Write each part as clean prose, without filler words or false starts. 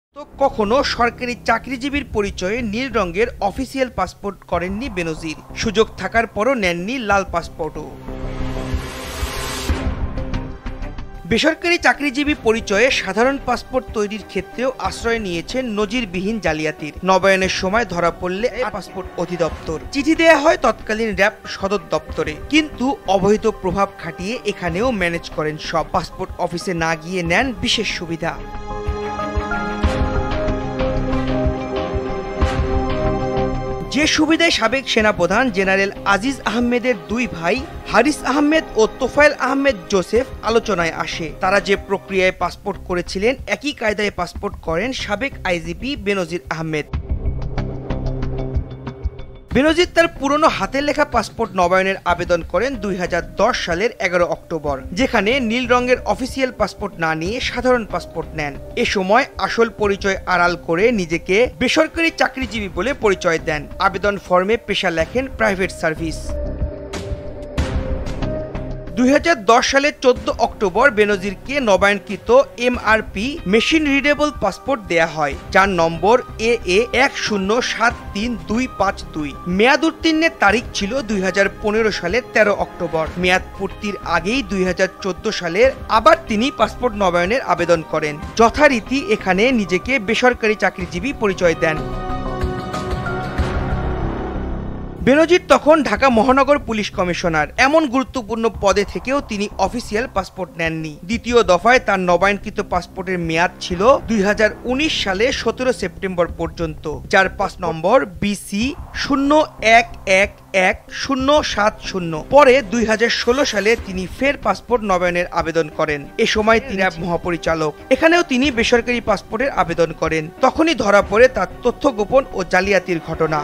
তো কখনো সরকারি চাকরিজীবীর পরিচয়ে নীল রঙের অফিসিয়াল পাসপোর্ট করেননি বেনজির। সুযোগ থাকার পরও নেননি লাল পাসপোর্টও। বেসরকারি চাকরিজীবী পরিচয়ে সাধারণ পাসপোর্ট তৈরির ক্ষেত্রেও আশ্রয় নিয়েছেন নজিরবিহীন জালিয়াতির। নবায়নের সময় ধরা পড়লে পাসপোর্ট অধিদপ্তর চিঠি দেয়া হয় তৎকালীন র্যাব সদর দপ্তরে, কিন্তু অবৈধ প্রভাব খাটিয়ে এখানেও ম্যানেজ করেন সব। পাসপোর্ট অফিসে না গিয়ে নেন বিশেষ সুবিধা। যে সুবিধায় সাবেক সেনাপ্রধান জেনারেল আজিজ আহমেদের দুই ভাই হারিস আহমেদ ও তোফায়েল আহমেদ জোসেফ আলোচনায় আসে। তারা যে প্রক্রিয়ায় পাসপোর্ট করেছিলেন একই কায়দায় পাসপোর্ট করেন সাবেক আইজিপি বেনজির আহমেদ। বেনজির তার পুরনো হাতের লেখা পাসপোর্ট নবায়নের আবেদন করেন 2010 সালের 11 অক্টোবর, যেখানে নীল রঙের অফিসিয়াল পাসপোর্ট না নিয়ে সাধারণ পাসপোর্ট নেন। এ সময় আসল পরিচয় আড়াল করে নিজেকে বেসরকারি চাকরিজীবী বলে পরিচয় দেন। আবেদন ফর্মে পেশা লেখেন প্রাইভেট সার্ভিস। 2010 সালের 14 অক্টোবর বেনজিরকে নবায়নকৃত MRP মেশিন রিডেবল পাসপোর্ট দেয়া হয়, যার নম্বর AA 1073252। মেয়াদ উত্তীর্ণের তারিখ ছিল 2015 সালের 13 অক্টোবর। মেয়াদ পূর্তির আগেই 2014 সালের আবার তিনি পাসপোর্ট নবায়নের আবেদন করেন। যথারীতি এখানে নিজেকে বেসরকারি চাকরিজীবী পরিচয় দেন। বেনজির তখন ঢাকা মহানগর পুলিশ কমিশনার। এমন গুরুত্বপূর্ণ পদে থেকেও তিনি অফিসিয়াল পাসপোর্ট নেননি। দ্বিতীয় দফায় তার নবায়নকৃত পাসপোর্টের মেয়াদ ছিল 2019 সালে 17 সেপ্টেম্বর পর্যন্ত, যার পাস নম্বর BC 01111070। পরে 2016 সালে তিনি ফের পাসপোর্ট নবায়নের আবেদন করেন। এ সময় তিনি র্যাব মহাপরিচালক। এখানেও তিনি বেসরকারি পাসপোর্টের আবেদন করেন। তখনই ধরা পড়ে তার তথ্য গোপন ও জালিয়াতির ঘটনা।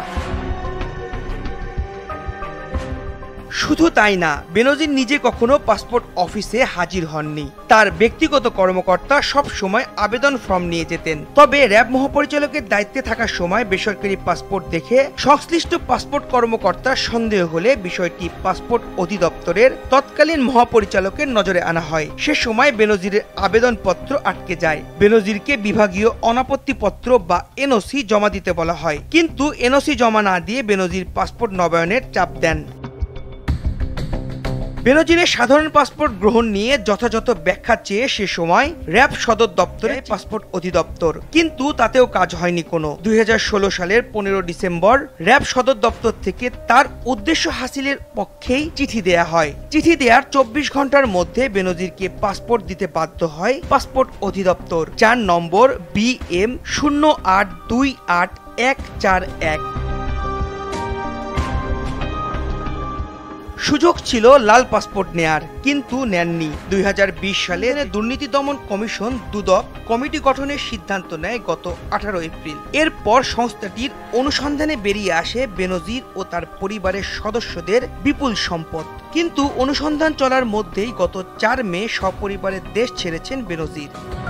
শুধু তাই না, বেনজির নিজে কখনো পাসপোর্ট অফিসে হাজির হননি। তার ব্যক্তিগত কর্মকর্তা সব সময় আবেদন ফর্ম নিয়ে যেতেন। তবে র্যাব মহাপরিচালকের দায়িত্বে থাকার সময় বেসরকারি পাসপোর্ট দেখে সংশ্লিষ্ট পাসপোর্ট কর্মকর্তার সন্দেহ হলে বিষয়টি পাসপোর্ট অধিদপ্তরের তৎকালীন মহাপরিচালকের নজরে আনা হয়। সে সময় বেনজিরের আবেদনপত্র আটকে যায়। বেনজিরকে বিভাগীয় অনাপত্তিপত্র বা NOC জমা দিতে বলা হয়, কিন্তু NOC জমা না দিয়ে বেনজির পাসপোর্ট নবায়নের চাপ দেন। বেনজিরের সাধারণ পাসপোর্ট গ্রহণ নিয়ে যথাযথ ব্যাখ্যা চেয়ে সে সময় র্যাব সদর দপ্তরে পাসপোর্ট অধিদপ্তর, কিন্তু তাতেও কাজ হয়নি কোনো। 2016 সালের 15 ডিসেম্বর র্যাব সদর দপ্তর থেকে তার উদ্দেশ্য হাসিলের পক্ষেই চিঠি দেয়া হয়। চিঠি দেওয়ার 24 ঘন্টার মধ্যে বেনজিরকে পাসপোর্ট দিতে বাধ্য হয় পাসপোর্ট অধিদপ্তর, যার নম্বর BM 0828141। সুযোগ ছিল লাল পাসপোর্ট নেয়ার, কিন্তু নেননি। 2020 সালে দুর্নীতি দমন কমিশন দুদক কমিটি গঠনের সিদ্ধান্ত নেয় গত 18 এপ্রিল। এরপর সংস্থাটির অনুসন্ধানে বেরিয়ে আসে বেনজির ও তার পরিবারের সদস্যদের বিপুল সম্পদ। কিন্তু অনুসন্ধান চলার মধ্যেই গত 4 মে সপরিবারে দেশ ছেড়েছেন বেনজির।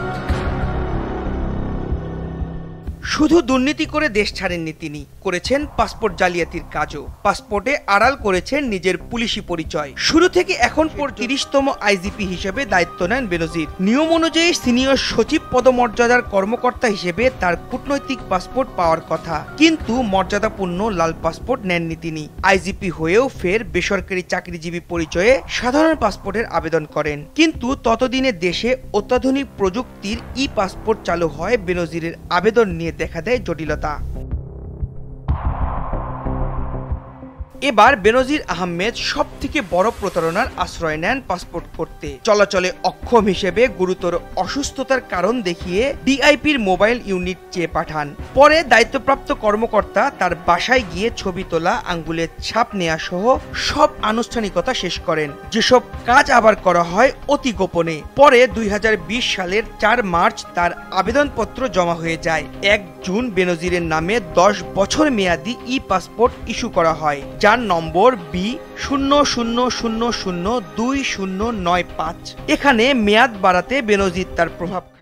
শুধু দুর্নীতি করে দেশ ছাড়েননি, তিনি করেছেন পাসপোর্ট জালিয়াতির কাজও। পাসপোর্টে আড়াল করেছেন নিজের পুলিশি পরিচয়। শুরু থেকে এখন পর্যন্ত 30তম IGP হিসেবে দায়িত্ব নেন বেনজির। নিয়ম অনুযায়ী সিনিয়র সচিব পদমর্যাদার কর্মকর্তা হিসেবে তার কূটনৈতিক পাসপোর্ট পাওয়ার কথা, কিন্তু মর্যাদাপূর্ণ লাল পাসপোর্ট নেননি তিনি। IGP হয়েও ফের বেসরকারি চাকরিজীবী পরিচয়ে সাধারণ পাসপোর্টের আবেদন করেন। কিন্তু ততদিনে দেশে অত্যাধুনিক প্রযুক্তির পাসপোর্ট চালু হয়। বেনজিরের আবেদন নিয়ে দেখা দেয় জটিলতা। এবার বেনজির আহমেদ সব থেকে বড় প্রতারণার আশ্রয় নেন পাসপোর্ট করতে। চলাচলে অক্ষম হিসেবে গুরুতর অসুস্থতার কারণ দেখিয়ে DIPর মোবাইল ইউনিট চেয়ে পাঠান। পরে দায়িত্বপ্রাপ্ত কর্মকর্তা তার বাসায় গিয়ে ছবি তোলা, আঙ্গুলের ছাপ নেওয়া সহ সব আনুষ্ঠানিকতা শেষ করেন। যেসব কাজ আবার করা হয় অতি গোপনে। পরে 2020 সালের 4 মার্চ তার আবেদনপত্র জমা হয়ে যায়। 1 জুন বেনজিরের নামে 10 বছর মেয়াদী পাসপোর্ট ইস্যু করা হয়, যার নম্বর B00002095। এখানে মেয়াদ বাড়াতে বেনজির তার প্রভাব